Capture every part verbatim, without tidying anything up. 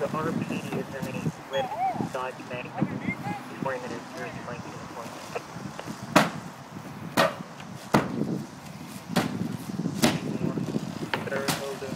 The R P is in a red Dodge Magnum, forty minutes, Jersey, nineteen twenty. Third building,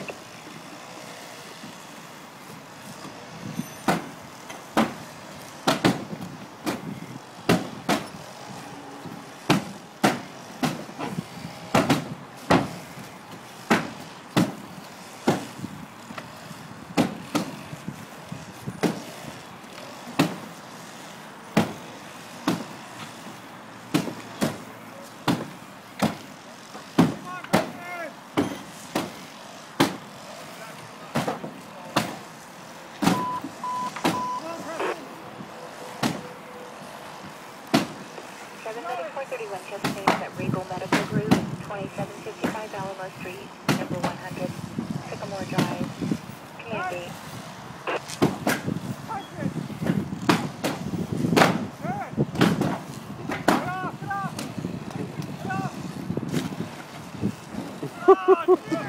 seven ninety-four thirty-one Chesapeake at Regal Medical Group, twenty-seven fifty-five Alamo Street, number one hundred, Sycamore Drive, Community.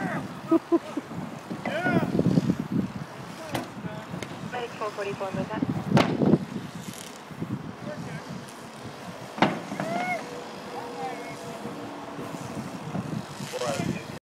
Medic four forty-four, move up.